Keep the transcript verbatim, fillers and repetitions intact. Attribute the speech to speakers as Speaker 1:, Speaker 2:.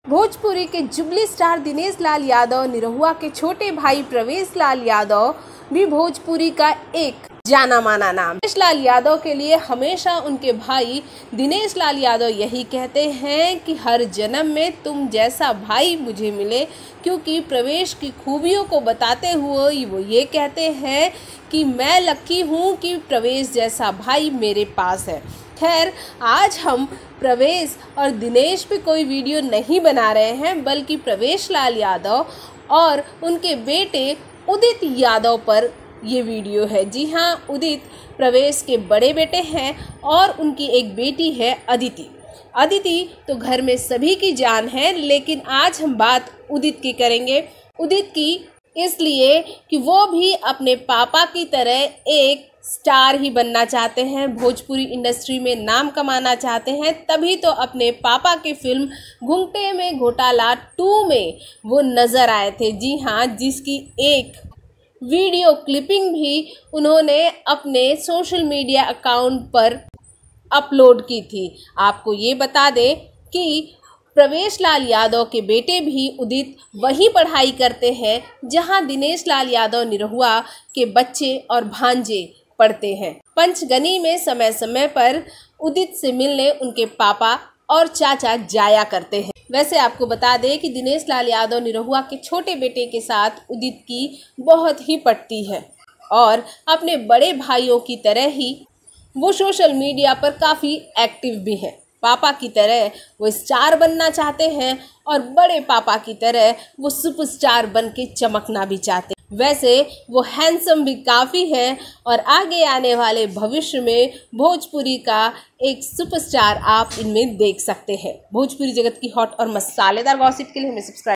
Speaker 1: भोजपुरी के jubilee star Dinesh Lal Yadav, Nirahua के छोटे भाई प्रवेश लाल यादव भी भोजपुरी का एक जाना माना नाम। प्रवेश लाल यादव के लिए हमेशा उनके भाई दिनेश लाल यादव यही कहते हैं कि हर जन्म में तुम जैसा भाई मुझे मिले, क्योंकि प्रवेश की खूबियों को बताते हुए वो ये कहते हैं कि मैं लकी हूँ कि प्रवेश जैसा भाई मेरे पास है। खैर, आज हम प्रवेश और दिनेश पे कोई वीडियो नहीं बना रहे हैं, बल्कि प्रवेश लाल यादव और उनके बेटे उदित यादव पर ये वीडियो है। जी हाँ, उदित प्रवेश के बड़े बेटे हैं और उनकी एक बेटी है अदिति। अदिति तो घर में सभी की जान है, लेकिन आज हम बात उदित की करेंगे। उदित की इसलिए कि वो भी अपने पापा की तरह एक स्टार ही बनना चाहते हैं, भोजपुरी इंडस्ट्री में नाम कमाना चाहते हैं। तभी तो अपने पापा की फिल्म घूंघटे में घोटाला टू में वो नज़र आए थे। जी हाँ, जिसकी एक वीडियो क्लिपिंग भी उन्होंने अपने सोशल मीडिया अकाउंट पर अपलोड की थी। आपको ये बता दें कि प्रवेश लाल यादव के बेटे भी उदित वहीं पढ़ाई करते हैं जहां दिनेश लाल यादव निरहुआ के बच्चे और भांजे पढ़ते हैं। पंचगनी में समय समय पर उदित से मिलने उनके पापा और चाचा जाया करते हैं। वैसे आपको बता दें कि दिनेश लाल यादव निरहुआ के छोटे बेटे के साथ उदित की बहुत ही पटती है और अपने बड़े भाइयों की तरह ही वो सोशल मीडिया पर काफ़ी एक्टिव भी है। पापा की तरह वो स्टार बनना चाहते हैं और बड़े पापा की तरह वो सुपरस्टार बन के चमकना भी चाहते हैं। वैसे वो हैंडसम भी काफ़ी है और आगे आने वाले भविष्य में भोजपुरी का एक सुपरस्टार आप इनमें देख सकते हैं। भोजपुरी जगत की हॉट और मसालेदार गॉसिप के लिए हमें सब्सक्राइब